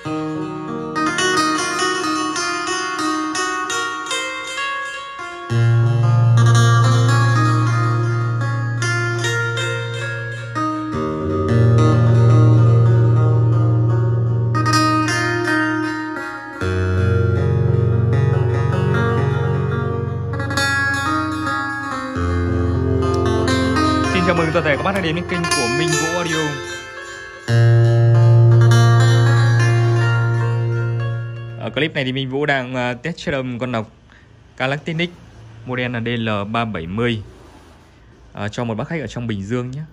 Chào mừng toàn thể các bác đã đến với kênh của Minh Vũ Audio. Ở clip này thì Minh Vũ đang test chất âm con lọc Galactic model là DL370 cho một bác khách ở trong Bình Dương nhé.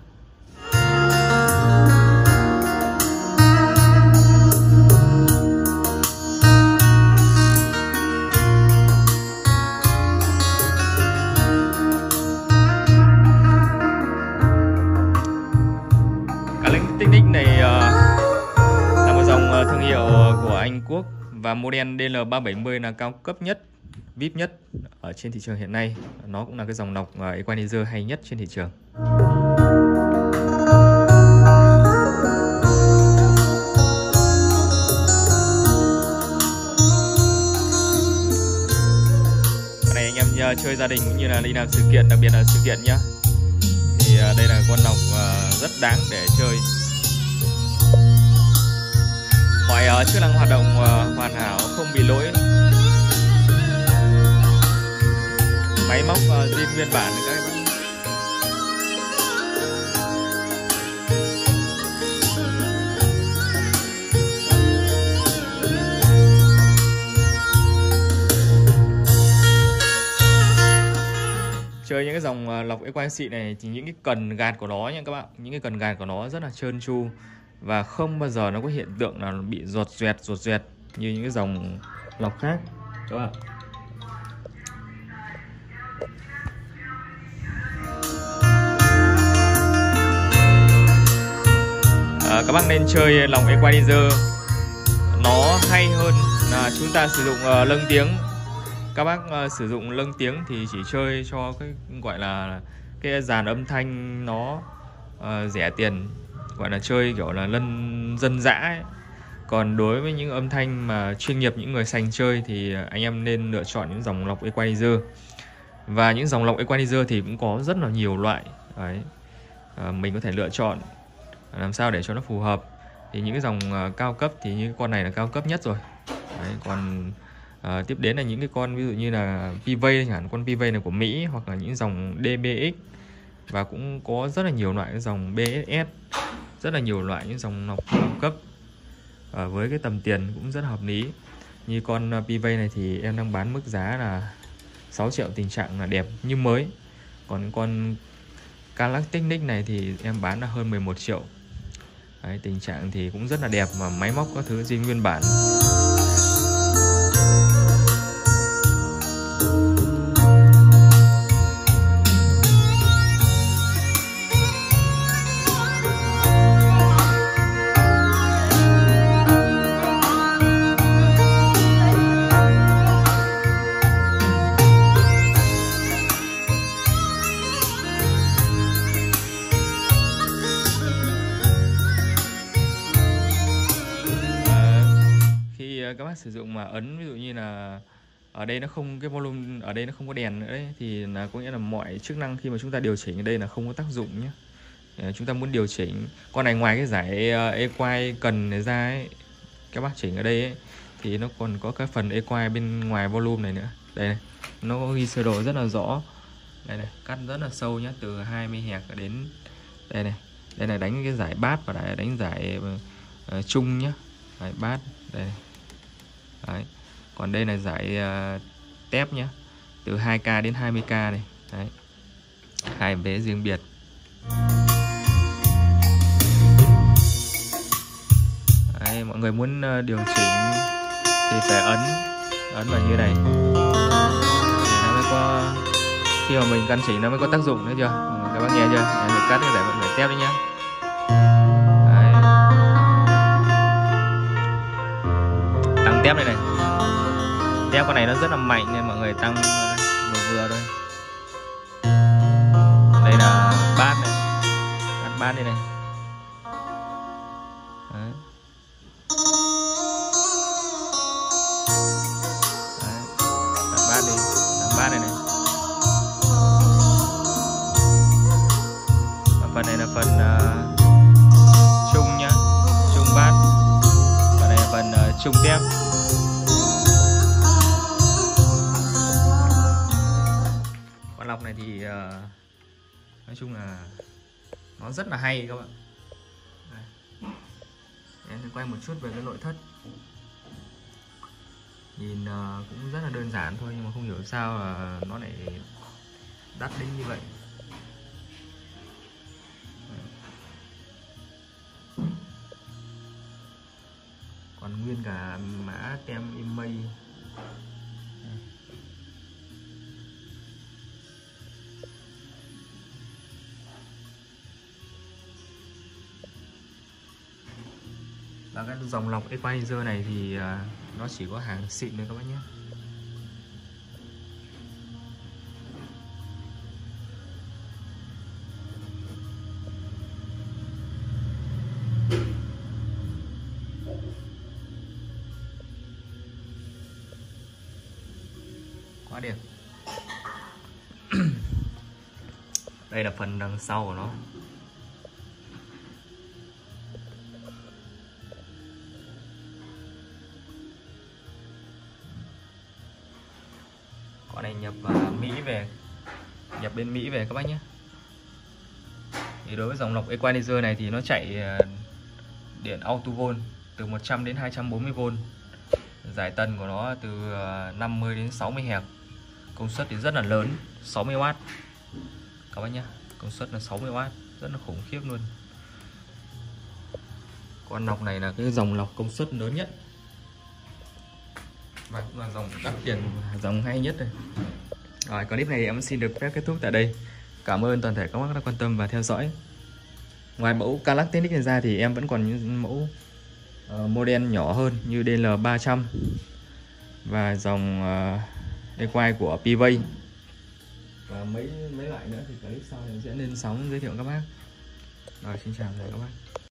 Galactic này là một dòng thương hiệu của Anh Quốc và model DL370 là cao cấp nhất, VIP nhất ở trên thị trường hiện nay. Nó cũng là cái dòng lọc equalizer hay nhất trên thị trường. Cái này anh em chơi gia đình cũng như là đi làm sự kiện, đặc biệt là sự kiện nhá. Thì đây là con lọc rất đáng để chơi. Mọi chức năng hoạt động hoàn hảo, không bị lỗi. Máy móc zin nguyên bản các bạn. Chơi những cái dòng lọc equalizer xịn này thì những cái cần gạt của nó nha các bạn, những cái cần gạt của nó rất là trơn tru và không bao giờ nó có hiện tượng là bị giọt doẹt như những cái dòng lọc khác các bạn. Các bác nên chơi lọc equalizer, nó hay hơn là chúng ta sử dụng lâng tiếng. Các bác sử dụng lâng tiếng thì chỉ chơi cho cái gọi là cái dàn âm thanh nó rẻ tiền, gọi là chơi kiểu là dân dã ấy. Còn đối với những âm thanh mà chuyên nghiệp, những người sành chơi thì anh em nên lựa chọn những dòng lọc equalizer. Và những dòng lọc equalizer thì cũng có rất là nhiều loại. Đấy. Mình có thể lựa chọn làm sao để cho nó phù hợp. Thì những cái dòng cao cấp thì như con này là cao cấp nhất rồi. Đấy. Còn tiếp đến là những cái con ví dụ như là PV chẳng hạn, con PV này của Mỹ, hoặc là những dòng DBX, và cũng có rất là nhiều loại cái dòng BSS, rất là nhiều loại những dòng lọc cao cấp với cái tầm tiền cũng rất hợp lý. Như con PV này thì em đang bán mức giá là 6 triệu, tình trạng là đẹp như mới. Còn con Galactic này thì em bán là hơn 11 triệu. Đấy, tình trạng thì cũng rất là đẹp và máy móc các thứ zin nguyên bản. Các bác sử dụng mà ấn ví dụ như là ở đây nó không, cái volume ở đây nó không có đèn nữa đấy, thì là có nghĩa là mọi chức năng khi mà chúng ta điều chỉnh ở đây là không có tác dụng nhé. Chúng ta muốn điều chỉnh con này, ngoài cái giải equalizer cần này ra ấy, các bác chỉnh ở đây ấy, thì nó còn có cái phần equalizer bên ngoài volume này nữa. Đây này, nó có ghi sơ đồ rất là rõ. Đây này, cắt rất là sâu nhé, từ 20 Hz đến đây này. Đây là đánh cái giải bass và đánh giải trung nhé. Đấy, bass đây này. Đấy. Còn đây là giải tép nhé, từ 2K đến 20K này. Đấy. Hai vế riêng biệt. Đấy, mọi người muốn điều chỉnh thì phải ấn vào như này thì nó mới có, khi mà mình căn chỉnh nó mới có tác dụng nữa chưa? Các bác nghe chưa? Em sẽ cắt cái giải tép đấy nhá. Đấy. Tăng tép đây này. Tép con này nó rất là mạnh nên mọi người tăng vừa thôi. Đây là bass này, cắt bass đây này. Đấy. trùng tem. Con lọc này thì nói chung là nó rất là hay các bạn. Đây. Em sẽ quay một chút về cái nội thất. Nhìn cũng rất là đơn giản thôi, nhưng mà không hiểu sao là nó lại đắt đến như vậy. Còn nguyên cả mã tem email. Và cái dòng lọc Equalizer này thì nó chỉ có hàng xịn thôi các bác nhé. Quá đẹp. Đây là phần đằng sau của nó. Con này nhập Mỹ về, nhập bên Mỹ về các bác nhé. Thì đối với dòng lọc Equalizer này thì nó chạy điện auto volt từ 100 đến 240V. Giải tân của nó từ 50 đến 60 Hz. Công suất thì rất là lớn, 60W các bác nhé. Công suất là 60W, rất là khủng khiếp luôn. Con lọc này là cái dòng lọc công suất lớn nhất và cũng là dòng đắt tiền, dòng hay nhất đây. Rồi, clip này thì em xin được phép kết thúc tại đây. Cảm ơn toàn thể các bác đã quan tâm và theo dõi. Ngoài mẫu Calac TX này ra thì em vẫn còn những mẫu model nhỏ hơn như DL300 và dòng Equine của Pivay và mấy loại nữa thì clip sau thì sẽ lên sóng giới thiệu các bác. Rồi, xin chào các bác.